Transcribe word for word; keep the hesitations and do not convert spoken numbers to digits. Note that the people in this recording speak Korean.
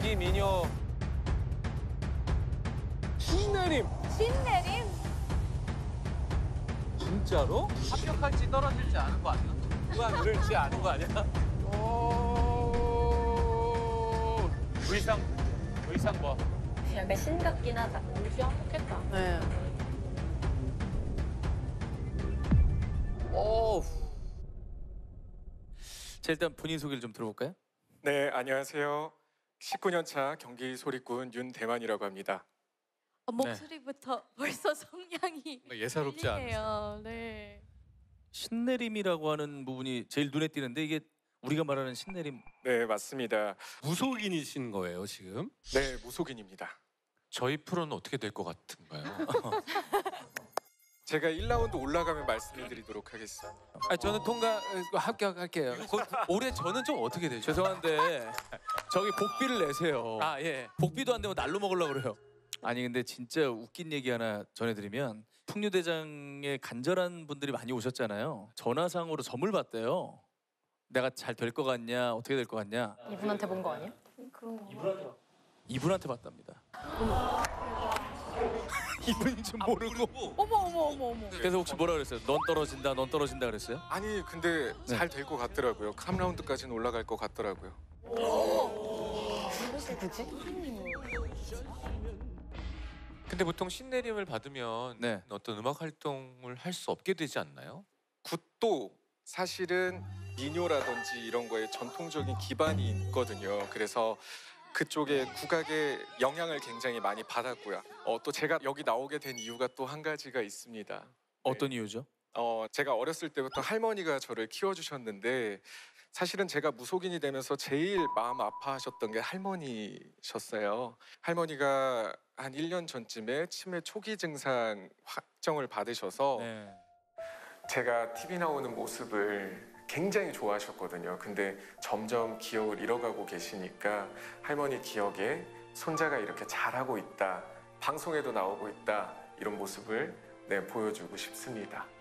경기 미녀 신내림. 신내림? 진짜로? 합격할지 떨어질지 아는 거 아니야? 그만 늘지 않은 거 아니야? 오 의상 의상 봐. 약간 신 같긴 하다. 루시 합격했다. 네. 오. 자, 일단 본인 소개를 좀 들어볼까요? 네, 안녕하세요. 십구 년 차 경기 소리꾼 윤대만이라고 합니다. 어, 목소리부터 벌써 성량이 예사롭지 들리네요. 네. 신내림이라고 하는 부분이 제일 눈에 띄는데 이게 우리가 말하는 신내림. 네, 맞습니다. 무속인이신 거예요 지금? 네, 무속인입니다. 저희 프로는 어떻게 될 것 같은가요? 제가 일 라운드 올라가면 말씀을 드리도록 하겠습니다. 아 저는 통과 어, 합격할게요. 올해 저는 좀 어떻게 되죠? 죄송한데 저기 복비를 내세요. 아 예. 복비도 안 되면 날로 먹으려고 그래요. 아니 근데 진짜 웃긴 얘기 하나 전해드리면 풍류대장에 간절한 분들이 많이 오셨잖아요. 전화상으로 점을 봤대요. 내가 잘 될 것 같냐, 어떻게 될 것 같냐. 이분한테 본 거 아니야? 그런 거. 이분한테 봤답니다. 이분인 줄 모르고. 어머 어머 어머 어머. 그래서 혹시 뭐라 그랬어요? 넌 떨어진다, 넌 떨어진다 그랬어요? 아니, 근데 네. 잘 될 것 같더라고요. 삼 라운드까지는 올라갈 것 같더라고요. 누구지? 근데 보통 신내림을 받으면 네. 어떤 음악 활동을 할 수 없게 되지 않나요? 굿도 사실은 민요라든지 이런 거에 전통적인 기반이 있거든요. 그래서 그쪽에 국악의 영향을 굉장히 많이 받았고요. 어, 또 제가 여기 나오게 된 이유가 또 한 가지가 있습니다. 어떤 이유죠? 어, 제가 어렸을 때부터 할머니가 저를 키워주셨는데 사실은 제가 무속인이 되면서 제일 마음 아파하셨던 게 할머니셨어요. 할머니가 한 일 년 전쯤에 치매 초기 증상 확정을 받으셔서 네. 제가 티비 나오는 모습을 굉장히 좋아하셨거든요. 근데 점점 기억을 잃어가고 계시니까 할머니 기억에 손자가 이렇게 잘하고 있다, 방송에도 나오고 있다, 이런 모습을 네, 보여주고 싶습니다.